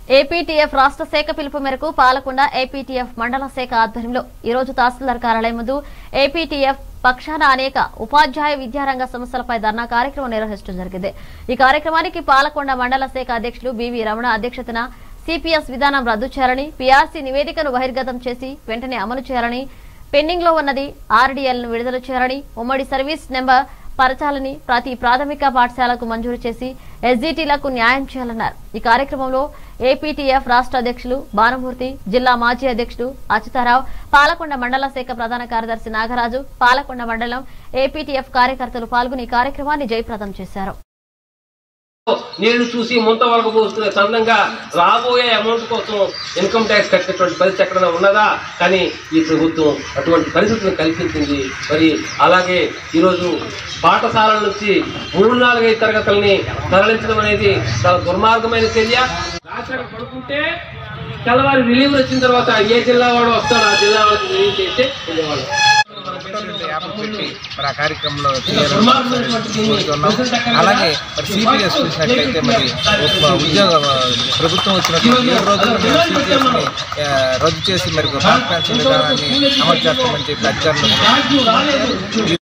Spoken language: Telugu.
ఏపీటీఎఫ్ రాష్ట్ర శాఖ పిలుపు మేరకు పాలకొండ ఏపీటీఎఫ్ మండల శాఖ ఆధ్వర్యంలో ఈ రోజు తహసీల్దార్ కార్యాలయం ముందు ఏపీటీఎఫ్ పక్షాన అనేక ఉపాధ్యాయ విద్యారంగ సమస్యలపై ధర్నా కార్యక్రమం నిర్వహించడం జరిగింది। ఈ కార్యక్రమానికి పాలకొండ మండల శాఖ అధ్యక్షులు బివి రమణ అధ్యక్షతన సిపిఎస్ విధానం రద్దు చేయాలని, పీఆర్సీ నివేదికను బహిర్గతం చేసి వెంటనే అమలు చేయాలని, పెండింగ్ లో ఉన్నది ఆర్డీఎల్ ను విడుదల చేయాలని, ఉమ్మడి సర్వీస్ నెంబర్ పరచాలని, ప్రతి ప్రాథమిక పాఠశాలకు మంజూరు చేసి ఎస్జిటిలకు న్యాయం చేయాలన్నారు। ఈ కార్యక్రమంలో ఏపీటీఎఫ్ రాష్ట్ర అధ్యక్షులు భానుమూర్తి, జిల్లా మాజీ అధ్యక్షుడు అచ్యుతారావు, పాలకొండ మండల శాఖ ప్రధాన కార్యదర్శి నాగరాజు, పాలకొండ మండలం ఏపీటీఎఫ్ కార్యకర్తలు పాల్గొని ఈ కార్యక్రమాన్ని జయప్రదం చేశారు। నీళ్లు చూసి ముంత వరకు పోసుకునే చందంగా రాబోయే అమౌంట్ కోసం ఇన్కమ్ ట్యాక్స్ కట్టేటువంటి పరిస్థితి ఎక్కడైనా ఉన్నదా? కానీ ఈ ప్రభుత్వం అటువంటి పరిస్థితులను కల్పించింది। మరి అలాగే ఈరోజు పాఠశాలల నుంచి 3-4 తరగతులని తరలించడం అనేది చాలా దుర్మార్గమైన చర్య। రాష్ట్రానికి పడుకుంటే తెల్లవారి రిలీవ్ వచ్చిన తర్వాత ఏ జిల్లా వాడు వస్తాడు, ఆ జిల్లా వాళ్ళకి రిలీవ్ చేస్తే వెళ్ళేవాళ్ళు మరి ఆ కార్యక్రమంలో అలాగే మరి సిపిఎస్ చూసినట్లయితే మరి ఉద్యోగ ప్రభుత్వం వచ్చినటువంటి 7 రోజుల్లో సిపిఎస్ని రద్దు చేసి మరి కాన్ఫరెన్స్ విధానాన్ని అమలు చేస్తామని చెప్పి అధికారులు